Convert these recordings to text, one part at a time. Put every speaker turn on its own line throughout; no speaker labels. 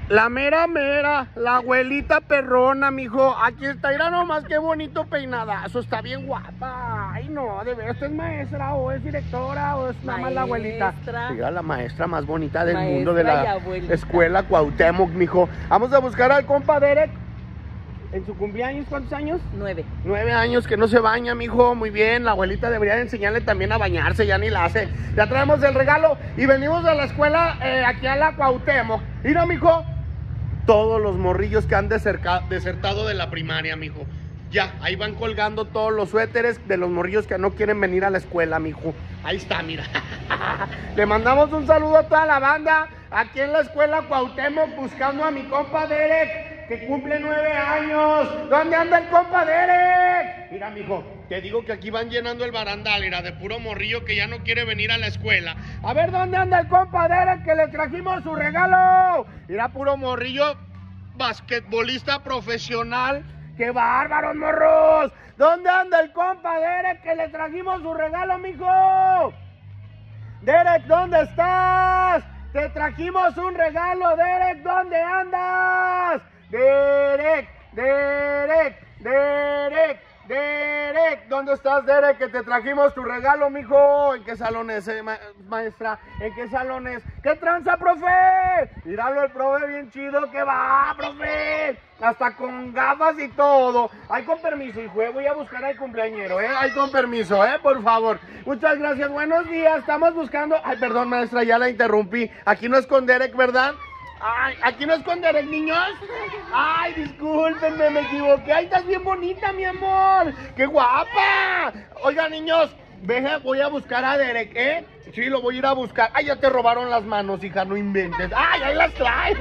La mera mera, la abuelita perrona, mijo. Aquí está, mira nomás qué bonito peinadazo. Está bien guapa. Ay, no, de veras, ¿usted es maestra o es directora o es nada más la abuelita? Mira, la maestra más bonita del mundo de la escuela Cuauhtémoc, mijo. Vamos a buscar al compa Derek. ¿En su cumpleaños cuántos años?
9.
9 años que no se baña, mijo. Muy bien, la abuelita debería de enseñarle también a bañarse, ya ni la hace. Ya traemos el regalo y venimos a la escuela aquí a la Cuauhtémoc. Mira, mijo, todos los morrillos que han desertado de la primaria, mijo. Ya, ahí van colgando todos los suéteres de los morrillos que no quieren venir a la escuela, mijo. Ahí está, mira. Le mandamos un saludo a toda la banda aquí en la escuela Cuauhtémoc buscando a mi compa Derek, que cumple 9 años. ¿Dónde anda el compa Derek? Mira, mijo, te digo que aquí van llenando el barandal, mira, de puro morrillo que ya no quiere venir a la escuela. A ver, ¿dónde anda el compa Derek que le trajimos su regalo? Mira, puro morrillo basquetbolista profesional. ¡Qué bárbaros, morros! ¿Dónde anda el compa Derek que le trajimos su regalo, mijo? Derek, ¿dónde estás? Te trajimos un regalo, Derek, ¿dónde andas? Derek, Derek, Derek, Derek, ¿dónde estás, Derek? Que te trajimos tu regalo, mijo. ¿En qué salón es, maestra? ¿En qué salón es? ¿Qué tranza, profe? Míralo, el profe bien chido, ¿qué va, profe? Hasta con gafas y todo. Ay, con permiso, hijo, voy a buscar al cumpleañero, Ay, con permiso, por favor. Muchas gracias, buenos días, estamos buscando... Ay, perdón, maestra, ya la interrumpí. Aquí no es con Derek, ¿verdad? Ay, aquí no es con Derek, niños. Ay, discúlpenme, me equivoqué. Ay, estás bien bonita, mi amor. ¡Qué guapa! Oiga, niños, voy a buscar a Derek, Sí, lo voy a ir a buscar. Ay, ya te robaron las manos, hija, no inventes. Ay, ahí las traes.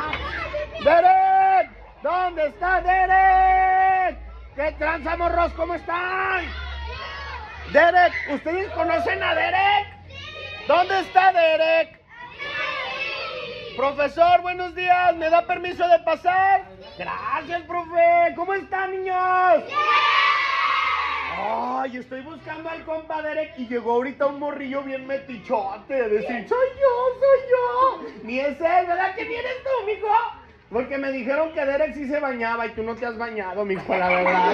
¡Derek! ¿Dónde está Derek? ¿Qué tranza, morros? ¿Cómo están? Derek, ¿ustedes conocen a Derek? ¿Dónde está Derek? Profesor, buenos días, ¿me da permiso de pasar? Gracias, profe. ¿Cómo están, niños? Ay, estoy buscando al compa Derek y llegó ahorita un morrillo bien metichote de decir, soy yo. Ni es él, ¿verdad que ni eres tú, mijo? Porque me dijeron que Derek sí se bañaba y tú no te has bañado, mijo, la verdad.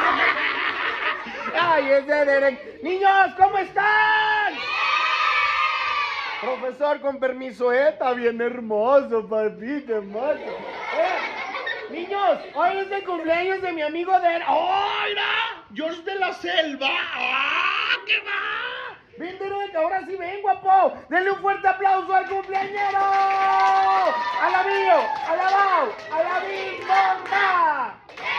Ay, ese Derek. Niños, ¿cómo están? Profesor, con permiso, está bien hermoso, papi, qué hermoso. Niños, hoy es el cumpleaños de mi amigo Derek. ¡Oh, mira! George de la Selva. ¡Ah, qué va! Ven, Derek, ahora sí ven, guapo. Denle un fuerte aplauso al cumpleañero. ¡Alabío! ¡Alabao! ¡Alabío!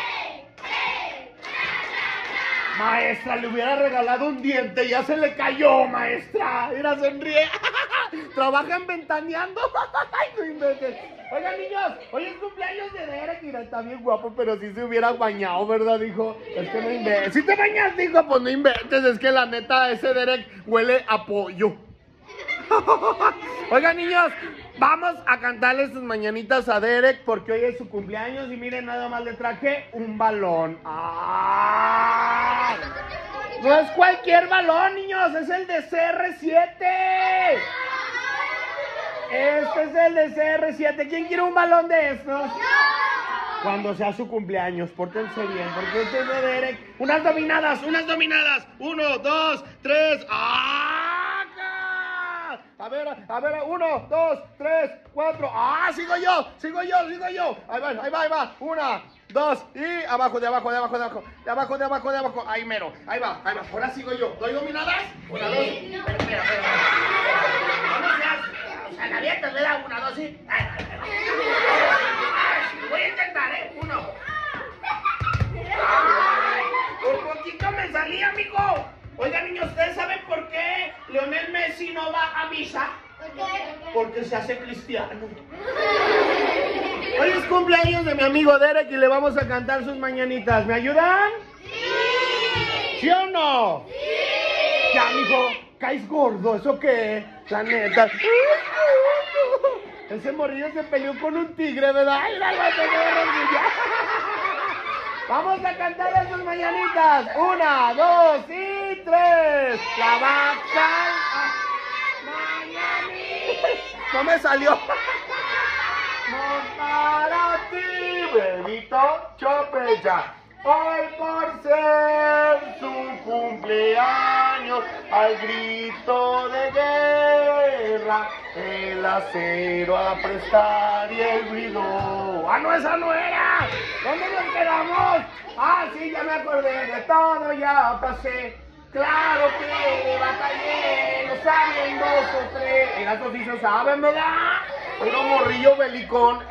Maestra, le hubiera regalado un diente, ya se le cayó, maestra. Mira, sonríe. Trabajan ventaneando. Ay, no inventes. Oigan, niños, hoy es cumpleaños de Derek. Mira, está bien guapo, pero si se hubiera bañado, ¿verdad, hijo? Es que no inventes. Si te bañaste, hijo, pues no inventes. Es que la neta, ese Derek huele a pollo. Oigan, niños, vamos a cantarle sus mañanitas a Derek porque hoy es su cumpleaños y miren, nada más le traje un balón. ¡Ah! No es cualquier balón, niños, es el de CR7. Este es el de CR7. ¿Quién quiere un balón de estos? Cuando sea su cumpleaños, pórtense bien, porque este es de Derek. Unas dominadas. 1, 2, 3. ¡Ah! A ver, 1, 2, 3, 4. ¡Ah! Sigo yo. Ahí va. 1, 2 y abajo, de abajo. Ahí mero. Ahí va. Ahora sigo yo. ¿Doy dominadas? 1, 2. Espera. No seas. O sea, la abierta le da 1, 2 y. Voy a intentar, 1. ¡Ay! Por poquito me salí, amigo. Oigan, niños, ¿ustedes saben por qué Lionel Messi no va a misa? ¿Por qué? Porque se hace cristiano. Hoy es cumpleaños de mi amigo Derek y le vamos a cantar sus mañanitas. ¿Me ayudan? ¡Sí! ¿Sí o no? ¡Sí! Ya, mijo, caes gordo, ¿eso qué? La neta. Ese morrillo se peleó con un tigre, ¿verdad? ¡Ay, la vamos a cantar sus mañanitas. 1, 2 y 3. La vaca. Mañanita. No me salió. para ti, bebito Chopecha. Hoy por ser su cumpleaños, al grito de guerra, el acero a prestar y el bridó. ¡Ah, no, esa no era! ¿Dónde nos quedamos? Ah, sí, ya me acordé, de todo ya pasé. Claro que batallé, lo saben 2 o 3. En estos sí se saben, ¿verdad? Pero morrillo belicón.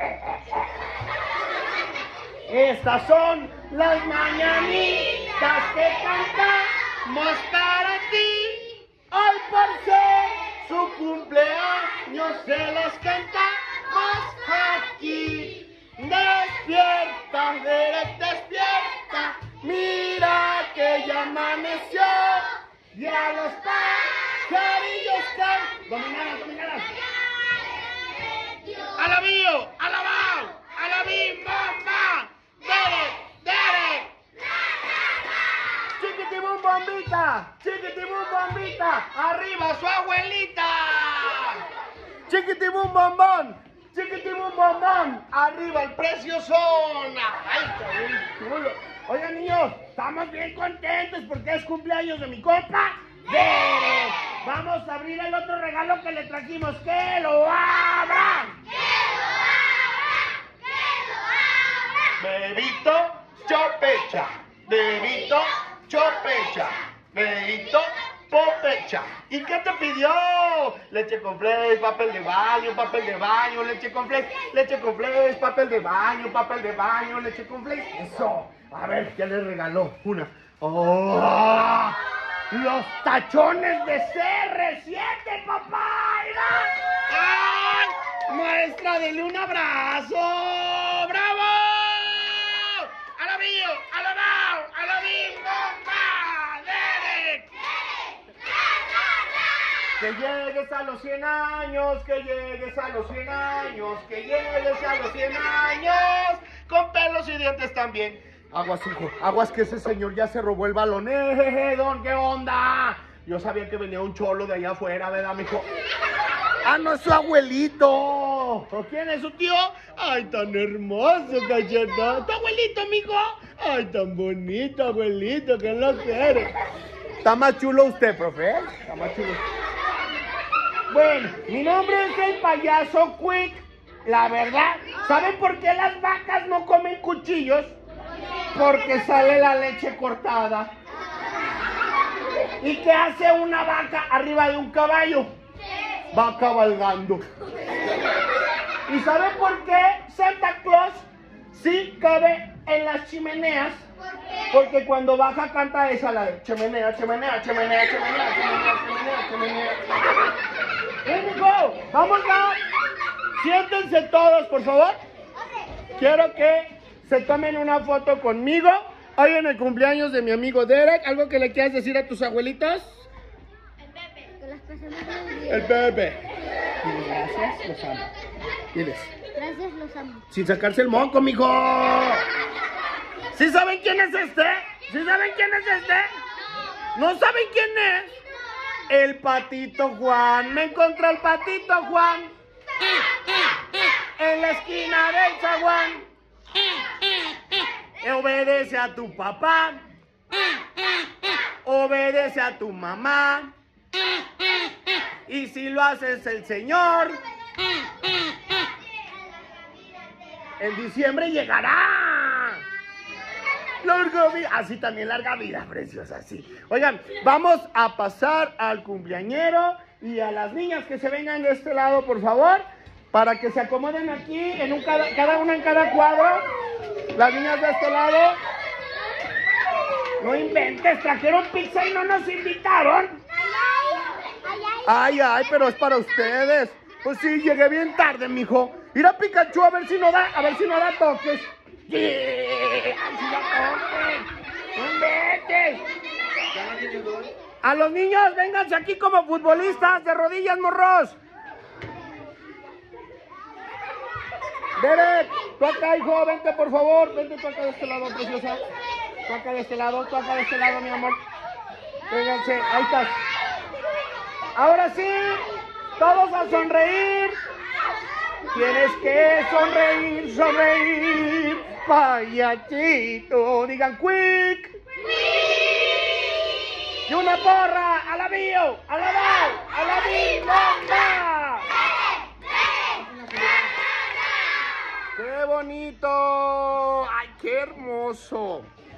Estas son las mañanitas que cantamos para ti. Hoy por ser su cumpleaños se las cantamos aquí. Despierta, Derek, despierta. Mira que ya amaneció. Ya los pajarillos están dominadas, dominadas. ¡Alabío! ¡Alabao! ¡Alabí, mamá! ¡Derek! ¡Chiquitibum bombita! ¡Chiquitibum bombita! ¡Arriba su abuelita! ¡Chiquitibum bombón! ¡Chiquitibum bombón! ¡Arriba el preciosón! ¡Ay, qué chulo! Oigan, niños, estamos bien contentos porque es cumpleaños de mi compa Derek. Vamos a abrir el otro regalo que le trajimos. ¡Que lo abran! Bebito Chopecha, bebito Chopecha, bebito Popecha. ¿Y qué te pidió? Leche con flex, papel de baño, leche con flex, papel de baño, leche con flex. Eso. A ver, ¿qué le regaló? Una. ¡Oh! ¡Los tachones de CR7, papá! ¡Mira! ¡Ay! Maestra, dele un abrazo. ¡Bravo! ¡Alabao! ¡Alabí, mamá! ¡Derek! Que llegues a los 100 años, que llegues a los 100 años, que llegues a los 100 años, con pelos y dientes también. Aguas, hijo, aguas que ese señor ya se robó el balón. Don, ¿qué onda? Yo sabía que venía un cholo de allá afuera, ¿verdad, mijo? ¡Ah, no es su abuelito! ¿O quién es su tío? ¡Ay, tan hermoso, cachetón! ¿Tu abuelito, mijo? ¡Ay, tan bonito, abuelito, que lo quiere! Está más chulo usted, profe, ¿eh? Está más chulo. Bueno, mi nombre es el payaso Quick. La verdad, ¿saben por qué las vacas no comen cuchillos? Porque sale la leche cortada. ¿Y qué hace una vaca arriba de un caballo? Va cabalgando. ¿Y saben por qué Santa Claus sí cabe en las chimeneas? Porque cuando baja canta esa, la de chimenea, chimenea, chimenea, chimenea, chimenea, chimenea, chimenea. ¡Hijo! ¡Vamos ya! Siéntense todos, por favor. Quiero que se tomen una foto conmigo hoy en el cumpleaños de mi amigo Derek. ¿Algo que le quieras decir a tus abuelitos?
El Pepe. Que las pasemos muy bien.
El Pepe. Diles gracias, los amo. Diles.
Gracias, los amo.
Sin sacarse el moco, mijo. ¿Sí saben quién es este? ¿Sí saben quién es este? ¿No saben quién es? El Patito Juan. Me encontré el Patito Juan en la esquina del zaguán. Obedece a tu papá, obedece a tu mamá, y si lo haces el Señor, en diciembre llegará. Larga vida, así también larga vida, preciosa, sí. Oigan, vamos a pasar al cumpleañero y a las niñas que se vengan de este lado, por favor, para que se acomoden aquí, en cada una en cada cuadro. Las niñas de este lado. No inventes, trajeron pizza y no nos invitaron. Ay, pero es para ustedes. Pues sí, llegué bien tarde, mijo. Ir a Pikachu a ver si no da toques. Sí, ay, si da toques. No inventes. A los niños, vénganse aquí como futbolistas, de rodillas, morros. Derek, tú acá, hijo, vente por favor, vente tú acá de este lado, preciosa. Tú acá de este lado, mi amor. Vénganse, ahí estás. Ahora sí, todos a sonreír. Tienes que sonreír, sonreír, payachito. Digan quick. Y una porra, a la bio, a la bao, a la bimba. ¡Qué bonito! ¡Ay, qué hermoso!